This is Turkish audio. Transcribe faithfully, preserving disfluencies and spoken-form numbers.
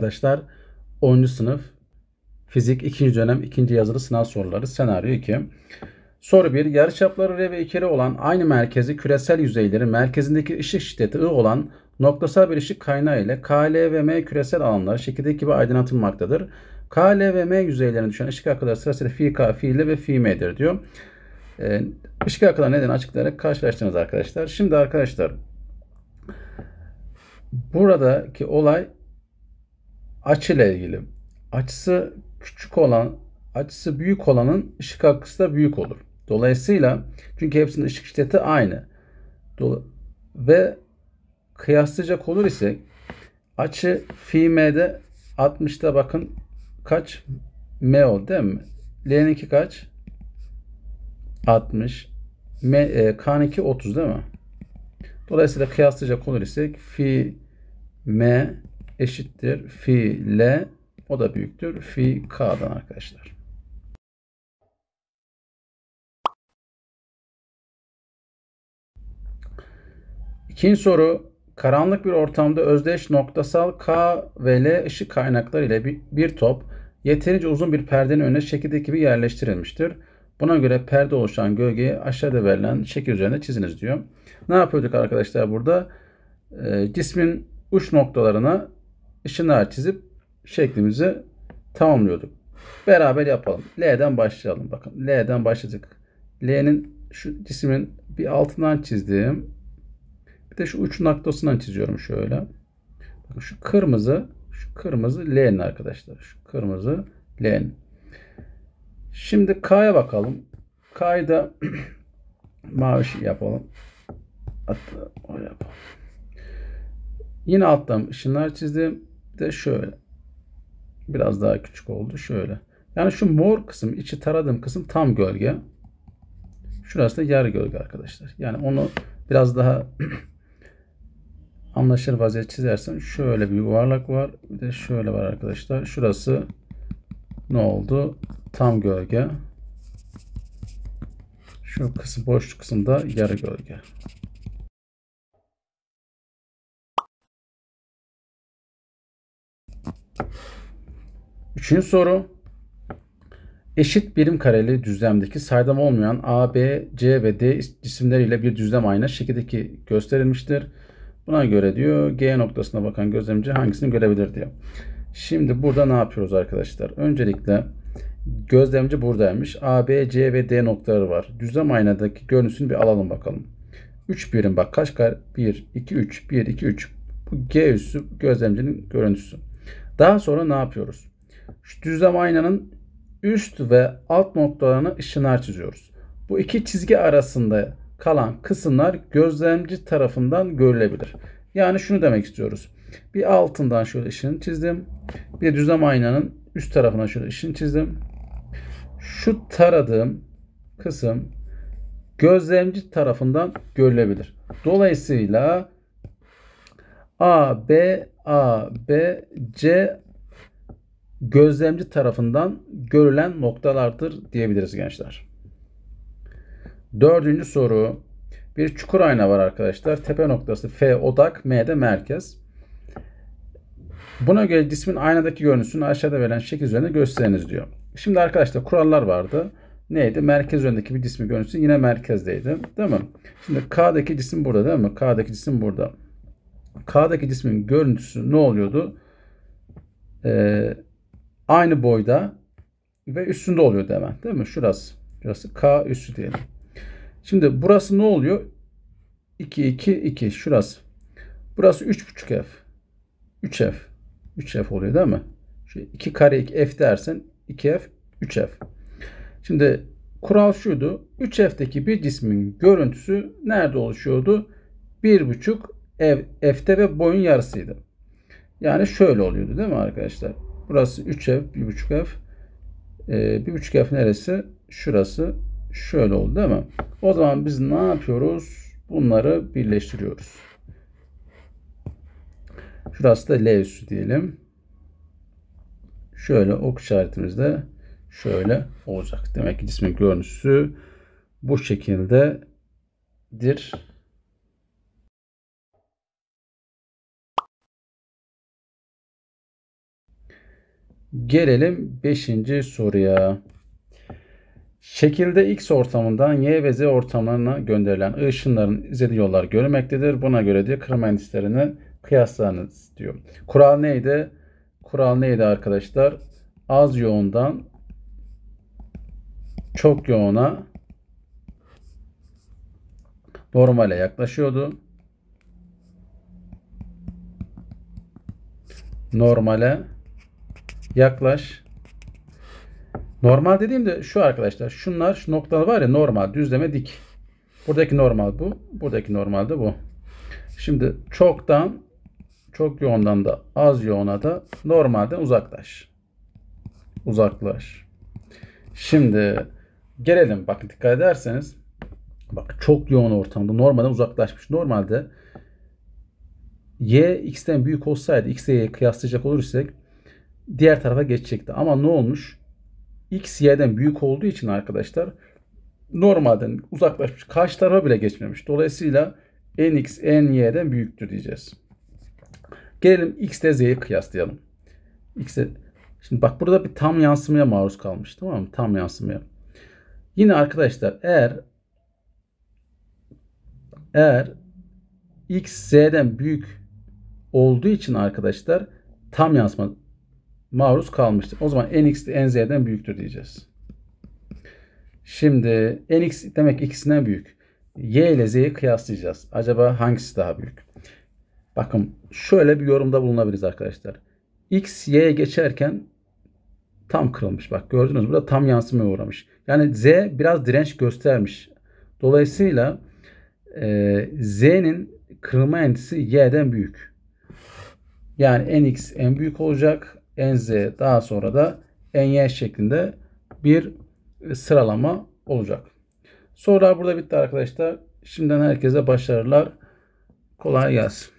arkadaşlar. onuncu sınıf fizik ikinci dönem ikinci yazılı sınav soruları senaryo iki. Soru bir. Yarıçapları R ve iki R olan aynı merkezi küresel yüzeyleri merkezindeki ışık şiddeti I olan noktasal bir ışık kaynağı ile K, L ve M küresel alanlar şekildeki gibi aydınlatılmaktadır. K, L ve M yüzeylerine düşen ışık akımları sırasıyla Fi K, Fi L ve Fi M'dir diyor. Ee, ışık akımları nedeni açıklayarak karşılaştırınız arkadaşlar. Şimdi arkadaşlar buradaki olay açı ile ilgili. Açısı küçük olan, açısı büyük olanın ışık akısı da büyük olur. Dolayısıyla çünkü hepsinin ışık şiddeti aynı. Dol ve kıyaslayacak olur ise açı fi m'de altmışta bakın kaç m oldu değil mi? L'ninki kaç? altmış. M, e, K'ninki otuz değil mi? Dolayısıyla kıyaslayacak olur ise fi m eşittir fi l, o da büyüktür fi k'dan arkadaşlar. İkinci soru. Karanlık bir ortamda özdeş noktasal K ve L ışık kaynakları ile bir, bir top yeterince uzun bir perdenin önüne şekildeki gibi yerleştirilmiştir. Buna göre perde oluşan gölgeyi aşağıda verilen şekil üzerinde çiziniz diyor. Ne yapıyorduk arkadaşlar burada? E, cismin uç noktalarına ışınlar çizip şeklimizi tamamlıyorduk. Beraber yapalım. L'den başlayalım. Bakın L'den başladık. L'nin şu cismin bir altından çizdiğim, bir de şu uç noktasından çiziyorum şöyle. Bakın şu kırmızı, şu kırmızı L'nin arkadaşlar. Şu kırmızı L'nin. Şimdi K'ya bakalım. K'yı da mavi yapalım. Hatta o yapalım. Yine alttan ışınlar çizdim. Bir de şöyle. Biraz daha küçük oldu. Şöyle. Yani şu mor kısım, içi taradığım kısım tam gölge. Şurası da yarı gölge arkadaşlar. Yani onu biraz daha anlaşılır vaziyette çizersem şöyle bir yuvarlak var. Bir de şöyle var arkadaşlar. Şurası ne oldu? Tam gölge. Şu kısım, boş kısımda yarı gölge. Üçüncü soru. Eşit birim kareli düzlemdeki saydam olmayan A, B, C ve D cisimleriyle bir düzlem ayna şekildeki gösterilmiştir. Buna göre diyor G noktasına bakan gözlemci hangisini görebilir diyor. Şimdi burada ne yapıyoruz arkadaşlar? Öncelikle gözlemci buradaymış. A, B, C ve D noktaları var. Düzlem aynadaki görüntüsünü bir alalım bakalım. üç birim bak kaç kare? bir, iki, üç. bir, iki, üç. Bu G üssü gözlemcinin görüntüsü. Daha sonra ne yapıyoruz? Şu düzlem aynanın üst ve alt noktalarına ışınlar çiziyoruz. Bu iki çizgi arasında kalan kısımlar gözlemci tarafından görülebilir. Yani şunu demek istiyoruz. Bir altından şöyle ışın çizdim. Bir düzlem aynanın üst tarafına şöyle ışın çizdim. Şu taradığım kısım gözlemci tarafından görülebilir. Dolayısıyla A, B, A, B, C gözlemci tarafından görülen noktalardır diyebiliriz gençler. Dördüncü soru. Bir çukur ayna var arkadaşlar. Tepe noktası F odak, M de merkez. Buna göre cismin aynadaki görüntüsünü aşağıda verilen şekil üzerinde gösteriniz diyor. Şimdi arkadaşlar kurallar vardı. Neydi? Merkez üzerindeki bir cismin görüntüsü yine merkezdeydi. Değil mi? Şimdi K'daki cisim burada değil mi? K'daki cisim burada. K'daki cismin görüntüsü ne oluyordu? Ee, aynı boyda ve üstünde oluyordu hemen. Değil mi? Şurası. Şurası K üssü diyelim. Şimdi burası ne oluyor? iki, iki, iki. Şurası. Burası üç buçuk F. üç F. üç F oluyor değil mi? Şu iki kare iki F dersen iki F, üç F. Şimdi kural şuydu. üç F'teki bir cismin görüntüsü nerede oluşuyordu? bir buçuk F'te ve boyun yarısıydı. Yani şöyle oluyordu değil mi arkadaşlar? Burası üç F, bir buçuk F. Ee, bir buçuk F neresi? Şurası. Şöyle oldu değil mi? O zaman biz ne yapıyoruz? Bunları birleştiriyoruz. Şurası da L üssü diyelim. Şöyle ok işaretimiz de şöyle olacak. Demek ki cismin görüntüsü bu şekildedir. Gelelim beşinci soruya. Şekilde X ortamından Y ve Z ortamlarına gönderilen ışınların izlediği yollar görülmektedir. Buna göre diyor kırma endislerini kıyaslarınız diyor. Kural neydi? Kural neydi arkadaşlar? Az yoğundan çok yoğuna normale yaklaşıyordu. Normale yaklaş. Normal dediğimde şu arkadaşlar. Şunlar şu noktalar var ya, normal, düzleme, dik. Buradaki normal bu. Buradaki normal de bu. Şimdi çoktan çok yoğundan da az yoğuna da normalden uzaklaş. Uzaklaş. Şimdi gelelim. Bakın dikkat ederseniz. Bak, çok yoğun ortamda normalden uzaklaşmış. Normalde Y X'ten büyük olsaydı, X'e Y'ye kıyaslayacak olursak diğer tarafa geçecekti. Ama ne olmuş? X Y'den büyük olduğu için arkadaşlar normalden uzaklaşmış. Karşı tarafa bile geçmemiş. Dolayısıyla Nx Ny'den büyüktür diyeceğiz. Gelelim X ile Z'yi kıyaslayalım. X'e Şimdi bak, burada bir tam yansımaya maruz kalmış. Tamam mı? Tam yansımaya. Yine arkadaşlar eğer eğer X Z'den büyük olduğu için arkadaşlar tam yansıma maruz kalmıştır. O zaman Nx de Nz'den büyüktür diyeceğiz. Şimdi Nx demek ikisinden büyük. Y ile Z'yi kıyaslayacağız. Acaba hangisi daha büyük? Bakın şöyle bir yorumda bulunabiliriz arkadaşlar. X Y'ye geçerken tam kırılmış. Bak gördünüz mü? Burada tam yansımaya uğramış. Yani Z biraz direnç göstermiş. Dolayısıyla e, Z'nin kırılma endisi Y'den büyük. Yani Nx en büyük olacak. Nz daha sonra da Ny şeklinde bir sıralama olacak. Sorular burada bitti arkadaşlar. Şimdiden herkese başarılar. Kolay gelsin.